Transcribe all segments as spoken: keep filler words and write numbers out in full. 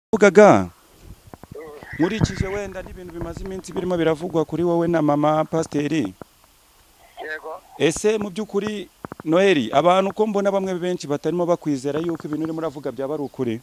Ugaga nkurikije wenda n'ibintu bimaze iminsi birimo biravugwa kuri wowe na mama Pasiteri. Yego. Ese mu by'ukuri Noheli abantu ko mbona bamwe benshi batarimo bakwizera yuko ibintu urimo uravuga byaba ari ukuri.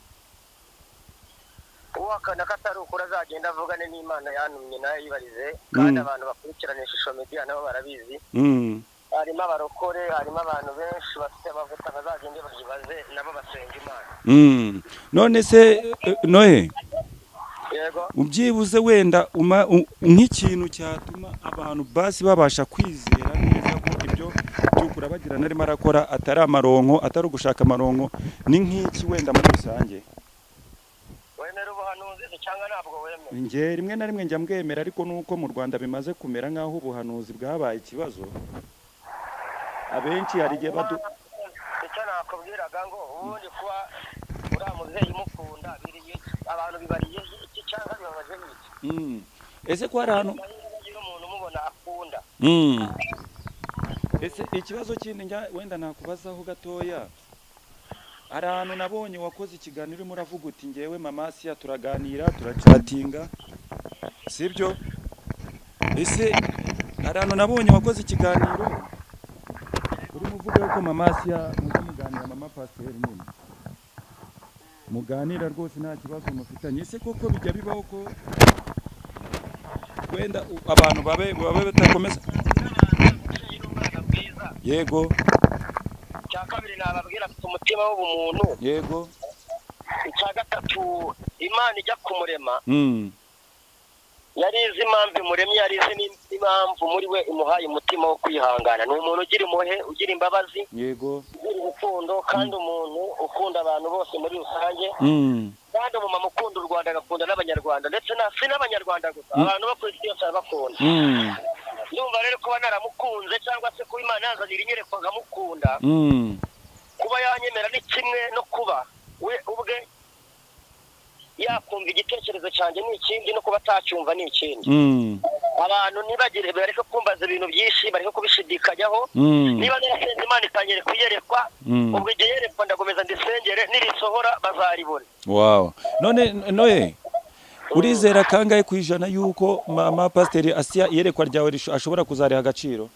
Uwakana katari ukuri azagenda avugane n'Imana yantumye nayo yibarize kandi abantu bakurikirana ishusho media nabo barabizi. Mm. Harimo abarokore, harimo abantu benshi bafite amavuta bazagende bayibaze nabo basenga Imana. Mm. None se Nohe Yego. ubyibuze wenda nk'ikintu cyatuma abantu basi babasha kwizera neza ko ibyo byukura bagirana arimo arakora atari amaronko atari ugushaka amaronko ni nk'iki wenda muri rusange. Wemera ubuhanuzi cyangwa ntabwo wemera? Nge rimwe na rimwe njya mbwemera ariko nuko mu Rwanda bimaze kumera nkaho ubuhanuzi bwabaye ikibazo. Abenshi hari igihe badu icyo nakubwiraga ngo ubundi kuba uriya mubyeyi mukunda biriye abantu bibariye iki cyangwa bibabaje n'iki. Mm. Ese ko hari ahantu umuntu umubona akunda. Mm. Ese ikibazo kindi njya wenda nakubazaho gatoya. Hari ahantu nabonye wakoze ikiganiro urimo uravuga uti ngewe mama Siya turaganira turacatinga sibyo? Ese hari ahantu nabonye wakoze ikiganiro urimo uvuga yuko mama Siya muze muganira mama Pasiteri nyine muganira rwose nta kibazo mufitanye. Ese koko bijya bibaho ko wenda abantu babe babe batakomeza? Yego. Cya kabiri nababwira afite umutima w'ubumuntu. Yego. Icya gatatu Imana ijya kumurema. Mm. Yari izi impamvu imuremye, yari izi n'impamvu muri we imuhaye umutima wo kwihangana. Ni umuntu ugira impuhwe, ugira imbabazi. Yego. Ugira urukundo kandi umuntu ukunda abantu bose muri rusange. Mm. Kandi umumama ukunda u Rwanda agakunda n'abanyarwanda ndetse na si n'abanyarwanda gusa abantu bo ku isi yose arabakunda. Mm. Ndumva rero kuba naramukunze cyangwa se kuba Imana yazanira inyereko nkamukunda. Mm. Kuba yanyemera ni kimwe no kuba we ubwe yakumva igitekerezo cyanjye ni ikindi no kuba atacyumva ni ikindi. Mm. Abantu nibagire bareke kumbaza ibintu byinshi bareke kubishidikanyaho. Mm. Niba narasenze Imana ikanyere kuyerekwa ubwo igihe yerekwa ndagomeza ndisengere nirisohora bazaribona. Wow. None Nohe urizera kangahe kwijana yuko mama Pasiteri Asiya yerekwa ryawe ashobora kuzariha agaciro?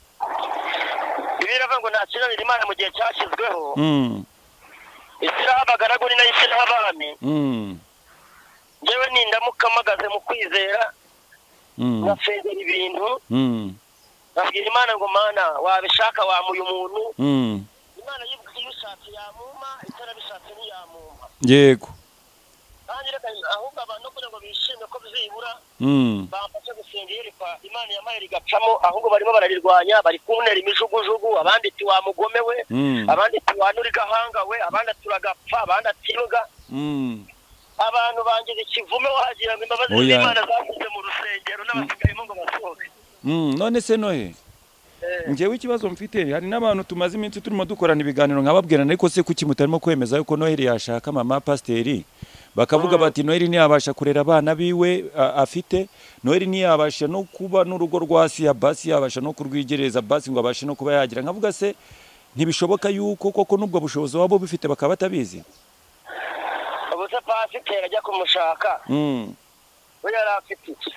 Ibirava ngo nta kirabira Imana mu gihe cyashyizweho. Mm. Isiraha abagaragu ni nayo isiraha abami. Mm. Njyewe nindamuka mpagaze mu kwizera Mm. ngafengera ibintu. Mm. Babwira Imana ngo Mana wabishaka wamuye umuntu. Mm. Imana yibwiye iyo ushatse yamuma itarabishatse ntiyamuma. Yego. Kandi reka ahubwo abantu kugira ngo bishime ko bizibura Mm. bamfashe gusenga yerekwa Imana yamaye rigacamo ahubwo barimo bararirwanya bari kuntera imijugujugu abandi ati wamugomewe. Mm. Abandi ati wanuri gahanga we abandi turagapfa abandi atiruga. Mm. Abantu bangize ikivume wagira ngo imbabazi z'Imana zashyize mu rusengero n'abasigayemo ngo basohoke. Mm. None se Nohe ngewe ikibazo mfite hari n'abantu tumaze iminsi turimo dukorana ibiganiro nkababwirana ariko se kuki mutarimo kwemeza yuko Noheli yashaka mama Pasiteri bakavuga bati Noheli ntiyabasha kurera abana biwe afite, Noheli ntiyabasha no kuba n'urugo rwa Siya basi yabasha no kurwigereza basi ngo abashe no kuba yagira. Nkavuga se ntibishoboka yuko koko nubwo bushobozi wabo bifite bakaba batabizi? Ubuse Pasiteri ajya kumushaka. Mm. We yari afite iki?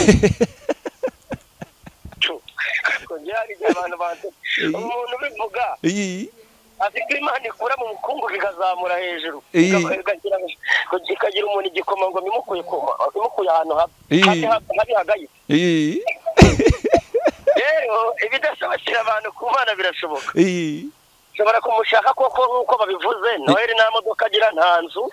Abantu bantu umuntu bivuga afite Imana ikura mu mukungu bikazamura hejuru ikagira umuntu igikoma ngo bimukuye bimukuye ahantu habi hagayitse. Rero ibidashobokera abantu ku Mana birashoboka. Ushobora kumushaka koko nk'uko babivuze. Noheli nta modoka agira nta nzu.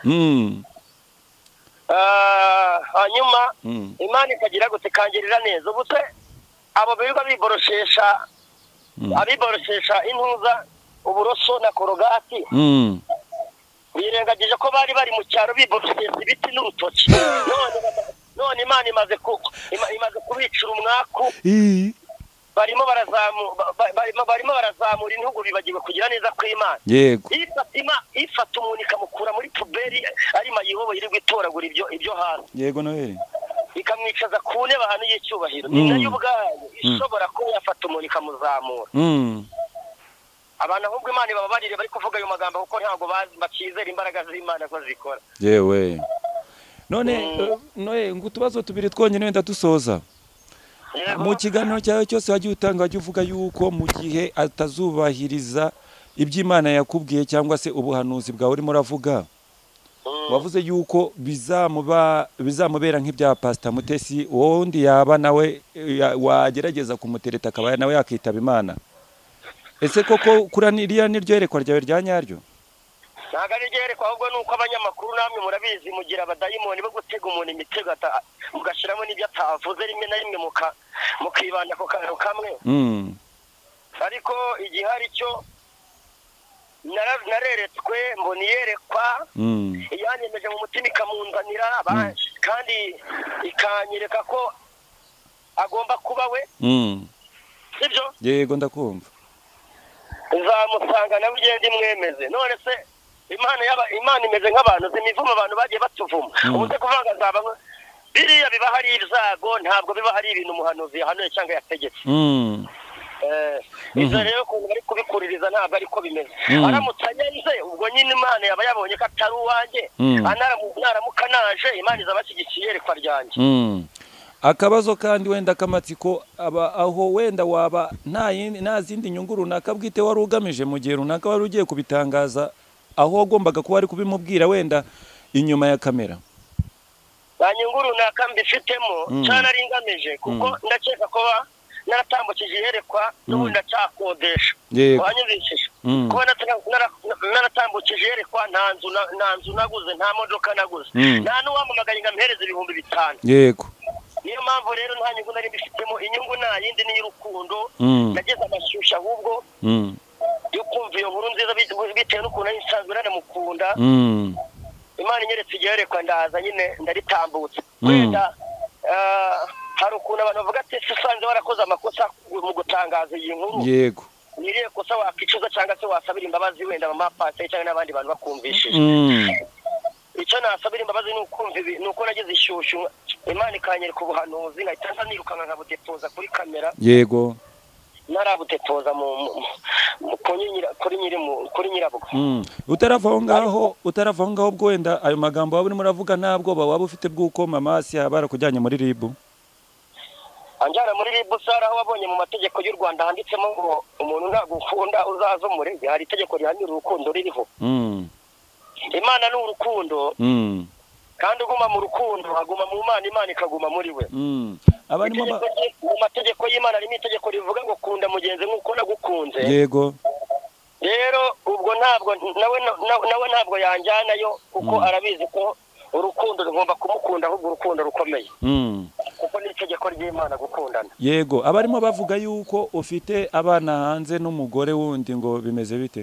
Hanyuma Imana ikagira gute ikangirira neza. Ubuse abo birirwa biboroshesha abiboroshesha intuza uburoso na korogati. Mm. Birengagije ko bari bari mu cyaro biboroshesha ibiti n'urutoki. None none Imana imaze ku imaze kubicira umwaku. Barimo barazamu barimo barimo barazamura intugu bibagiwe kugira neza ko Imana. Yego. Ifatima ifata umuntu ikamukura muri puberi ari mayihobo yiri gutoragura ibyo ibyo hasi. Yego Noheli. Ikamwicaza ku ntebe ahantu y'icyubahiro. Ni nayo ubwayo ishobora kuba yafata umuntu ikamuzamura. Mm. abantu ahubwo Imana bababarire bari kuvuga ayo magambo kuko ntago bakizera imbaraga z'Imana ko zikora. Yewe none noye ngo utubazo tubiri twonyine wenda dusoza mu kiganiro cyawe cyose wagiye utanga wagiye uvuga yuko mu gihe atazubahiriza iby'Imana yakubwiye cyangwa se ubuhanuzi bwawe urimo uravuga wavuze yuko bizamuba bizamubera nk'ibya Pastor Mutesi wundi yaba nawe wagerageza kumutereta akaba nawe yakitaba Imana. Ese koko kuraniriya niryo yerekwa ryawe rya nyaryo? Ntago ari ryerekwa ahubwo nuko abanyamakuru namwe murabizi mugira abadayimoni bo gutega umuntu imitego mugashiramo n'ibyo atavuze rimwe na rimwe muka mukibanda ko kantu kamwe. Mm. Ariko igihari cyo nareretswe mboni yerekwa yanyemeje mu mutima ikamunzanira kandi ikanyereka ko agomba kuba we. Sibyo? Yego ndakumva. Uzamusanga nawe ugende mwemeze. None se Imana yaba Imana imeze nk'abantu zimivuma abantu bagiye batuvuma. Ubuze kuvanga zaba biriya biba hari ibyago ntabwo biba hari ibintu umuhanuzi yahanuye cyangwa yategetse. Mm. Eh, izo rero ko bari kubikuririza ntabwo ariko bimeze. Aramutanyenze ubwo nyine Imana yaba yabonye ko atari uwanjye. Anaramuka naje Imana izabashyigikiye yerekwa ryanjye. Mm. Akabazo kandi wenda kamatsiko aba aho wenda waba nta yindi nta zindi nyungu runaka bwite wari ugamije mu gihe runaka wari ugiye kubitangaza aho wagombaga kuba ari kubimubwira wenda inyuma ya kamera. Ba nyungu runaka mbifitemo cyane ari ngamije kuko ndakeka ko naratambukije yerekwa n'ubundi ndacyakodesha. Wanyumvishije kuba naratambukije yerekwa nta nzu nta nzu naguze nta modoka naguze nta n'uwamamagaye ngampereza ibihumbi bitanu. Yego. Niyo mpamvu rero nta nyungu nari mbifitemo inyungu nta yindi ni y'urukundo nageze amashyushya ahubwo yo kumva iyo nkuru nziza bitewe n'ukuntu nsanzwe naramukunda. Imana inyeretse igihe yerekwa ndaza nyine ndaritambutse wenda hari ukuntu abantu bavuga ati se usanze warakoze amakosa mu gutangaza iyi nkuru. Yego. Niriye kosa wakicuza cyangwa se wasabira imbabazi wenda mama Pastor cyangwa n'abandi bantu bakumvishije. Icyo nasabira imbabazi ni ukumva nuko nagize ishyushyu Imana ikanyereka ubuhanuzi ngahita nirukanka nkabudepoza kuri kamera. Yego. Narabudepoza mu kuri nyiri kuri nyirabwo. Utaravaho ngaho utaravaho ngaho ubwo wenda ayo magambo waba urimo uravuga ntabwo waba ufite bw'uko mama Asiya barakujyanye muri R I B? Anjara muri R I B sara aho wabonye mu mategeko y'u Rwanda handitsemo ngo umuntu ntagukunda uzaza umurege hari itegeko rihanira urukundo ririho. Imana ni urukundo. Kandi uguma mu rukundo aguma mu Mana Imana ikaguma muri we. Abandi mu mategeko y'Imana harimo itegeko rivuga ngo kunda mugenzi nk'uko nagukunze. Yego. Rero ubwo ntabwo nawe nawe ntabwo yanjyanayo kuko arabizi ko urukundo rugomba kumukunda ahubwo urukundo rukomeye. Kuko ni itegeko ry'Imana gukundana. Yego. Abarimo bavuga yuko ufite abana hanze n'umugore wundi ngo bimeze bite?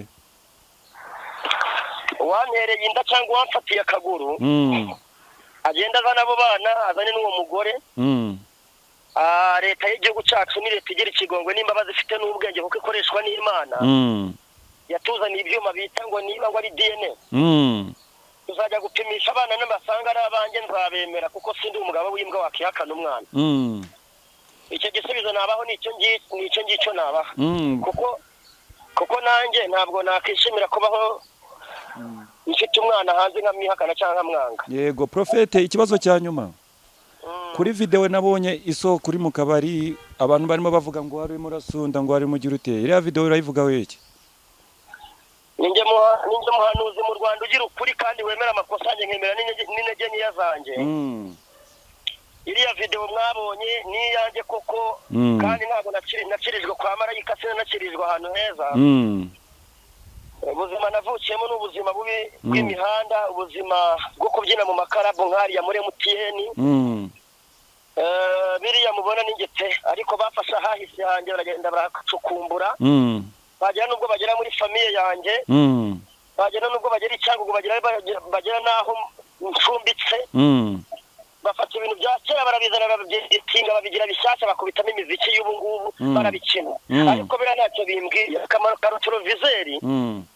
Wantereye inda cyangwa wamfatiye akaguru. Agenda azana abo bana azane n'uwo mugore. Ah, leta y'igihugu cyacu ni leta igira ikigongwe n'imbabazi ifite n'ubwenge kuko ikoreshwa n'Imana. Yatuzaniye ibyuma bita ngo niba ngo ari D N A. Tuzajya gupimisha abana n'amasanga ari abanjye nzabemera kuko sindi umugabo w'imbwa wakihakana umwana. Icyo gisubizo nabaho nicyo ngicyo nicyo ngicyo nabaha. Kuko kuko nanjye ntabwo nakishimira kubaho mfite umwana hanze nkamwihakana cyangwa mwanga. Yego Profete, ikibazo cya nyuma kuri video nabonye isoko kuri mu kabari abantu barimo bavuga ngo hari murasunda ngo hari mugira uteye iriya video urayivuga weke? Ninjye ninjye muhanuzi mu Rwanda ugira ukuri kandi wemera amakosa yanjye nkemera n'intege niya zanjye. Iriya video mwabonye ni yanjye koko kandi ntabwo nacirijwe kwa marayika se nacirijwe ahantu heza. Ubuzima navukiyemo n'ubuzima bubi bw'imihanda ubuzima bwo kubyina mu makarabu nk'ariya muri M T N. Biriya mubona n'ingete ariko bafasha hahise yanjye baragenda baracukumbura. Bagera nubwo bagera muri famiye yanjye. Bagera nubwo bagera icyangugu bagera bagera naho mfumbitse. Bafata ibintu bya kera barabizana babyitinga babigira bishyashya bakubitamo imiziki y'ubu ngubu barabikina. Ariko bira ntacyo bimbwiye akamaro ka retrovizeri.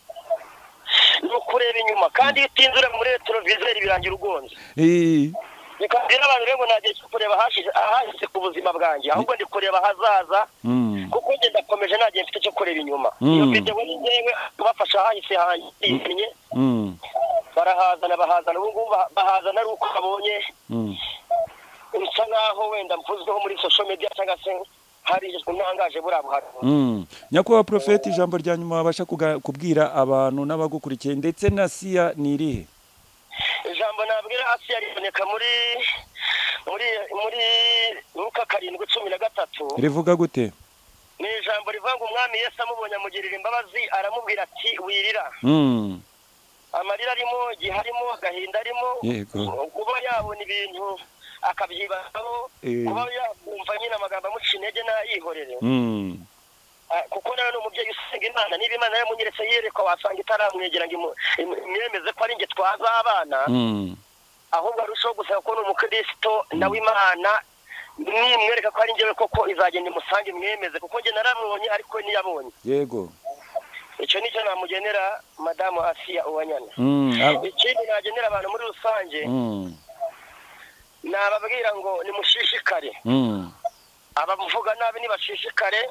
Ni ukureba inyuma kandi iyo utinze uri muri retrovizeri birangira ugonze. bikabwira abantu rero nagiye kureba hashize ahahise ku buzima bwanjye ahubwo ndi kureba hazaza kuko nge ndakomeje nagiye mfite cyo kureba inyuma iyo video ni ngewe kubafasha ahahise hanyinye barahazana bahazana ubu ngubu bahazana ari uko babonye bisa nkaho wenda mvuzweho muri social media cyangwa se hari kunangaje burabuhari nyakubahwa Prophet ijambo rya nyuma wabasha kubwira abantu n'abagukurikiye ndetse na Asiya nirihe ijambo nabwira Asiya riboneka muri muri muri Luka karindwi cumi na gatatu rivuga gute ni ijambo rivanga umwami Yesu amubonye amugirira imbabazi aramubwira ati wirira mm amarira arimo giharimo gahinda arimo yego kuba yabona ibintu akabyibaho kuba yumva nyine amagambo amuca intege n'ayihorere kuko nawe ni umubyeyi usenga Imana niba Imana yamunyeretse yerekwa wasanga itaramwegera ngo imwemeze ko ari nge twazabana ahubwo arushaho gusaba ko ni umukristo nawe Imana nimwereka ko ari ngewe koko izagenda imusange imwemeze kuko nge naramubonye ariko ntiyabonye yego icyo nicyo namugenera madamu Asiya Uwanyana ikindi nagenera abantu muri rusange nababwira ngo nimushishikare abavuga nabi nibashishikare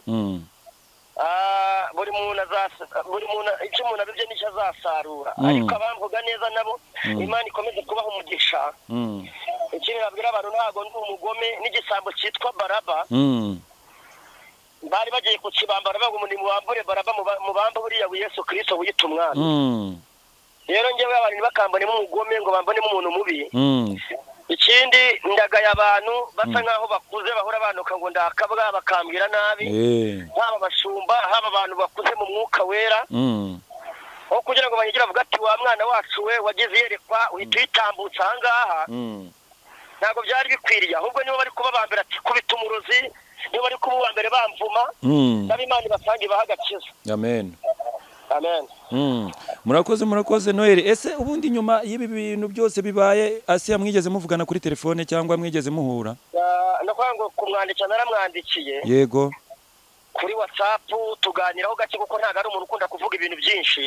buri muntu buri muntu icyo umuntu abibye nicyo azasarura ariko abamvuga neza nabo Imana ikomeze kubaha umugisha ikindi nabwira abantu ntago ndi umugome n'igisambo cyitwa Baraba bari bagiye kukibambara bavuga ngo mubambure Baraba mubamba buriya Yesu Kristo wiyita umwami rero ngewe abantu bakambonemo umugome ngo bambonemo umuntu mubi ikindi ndagaya abantu basa nkaho bakuze bahora banuka ngo ndakabwa bakambwira nabi haba bashumba haba abantu bakuze mu mwuka wera aho kugira ngo banyigira bavuga ati wa mwana wacu we wagize yerekwa uhita uyitambutsa aha ngaha ntabwo byari bikwiriye ahubwo nibo bari kubabambira ati kubita umurozi nibo bari kububambere bamvuma n'Imana ibasange ibaha agakiza amen amen murakoze murakoze Noel ese ubundi nyuma y'ibi bintu byose bibaye Asiya mwigeze muvugana kuri telefone cyangwa mwigeze muhura nakwanga ngo kumwandikira naramwandikiye yego kuri WhatsApp tuganiraho gake kuko ntago ari umuntu ukunda kuvuga ibintu byinshi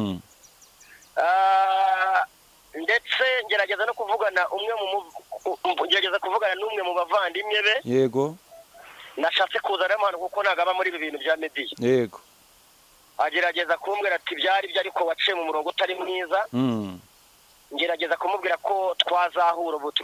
ndetse ngerageza no kuvugana umwe mu ngerageza kuvugana n'umwe mu bavandimwe be yego nashatse kuzana amahano kuko ntago aba muri ibi bintu bya media yego agerageza kumbwira ati byari byo ariko waciye mu murongo utari mwiza ngerageza kumubwira ko twazahura ubu